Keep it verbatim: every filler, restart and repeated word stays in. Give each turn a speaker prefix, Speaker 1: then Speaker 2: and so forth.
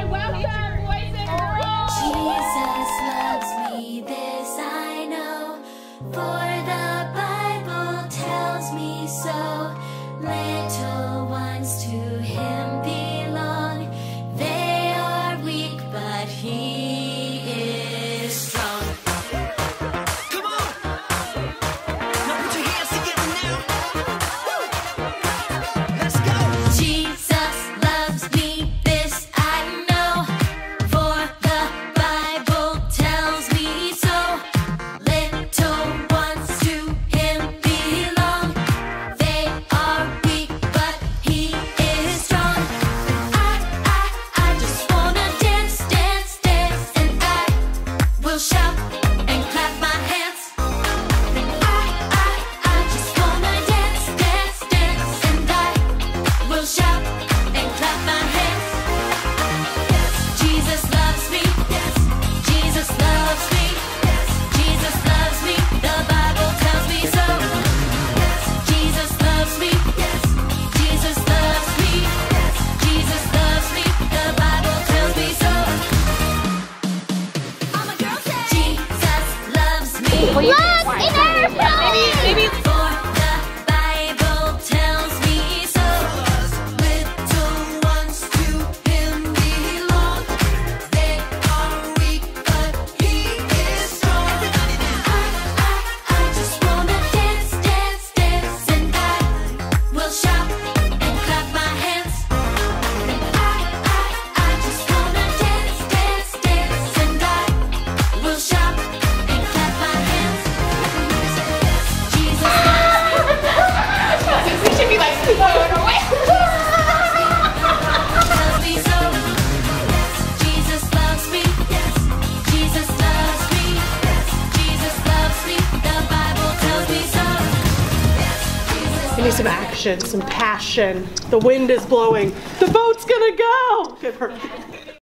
Speaker 1: welcome, boys and girls.
Speaker 2: Jesus loves me, this I know, for the Bible tells me so. Little ones to him belong. They are weak, but he is strong.
Speaker 3: Come on! Now put your hands together now. Woo! Let's go!
Speaker 2: Jesus loves me, this I know, for the Bible tells me so. Little ones to him belong. They are weak, but he is strong. I, I, I just wanna dance, dance, dance, and I will shout and clap my hands. I, I, I just wanna dance, dance, dance, and I will shout and clap my hands. Jesus loves me, yes. Jesus loves me, yes. Jesus loves me, the Bible tells me so. Yes. Jesus loves me, yes. Jesus loves me, yes. Jesus loves me, the Bible tells me so. All my girls say Jesus loves me.
Speaker 1: Look, in our maybe, maybe.
Speaker 2: For the Bible tells me so. Little ones to him belong. They are weak, but he is strong. I, I, I just wanna dance, dance, dance, and I will shout and clap my hands. I, I, I just wanna dance, dance, dance, and I will shout and clap my hands. Jesus
Speaker 1: We should be like flown away.
Speaker 2: loves me so. Yes, Jesus loves me. Yes, Jesus loves me. Yes, Jesus loves me. The Bible tells me so. Yes, Jesus.
Speaker 4: We need some action, some passion. The wind is blowing. The boat's gonna go. Give her.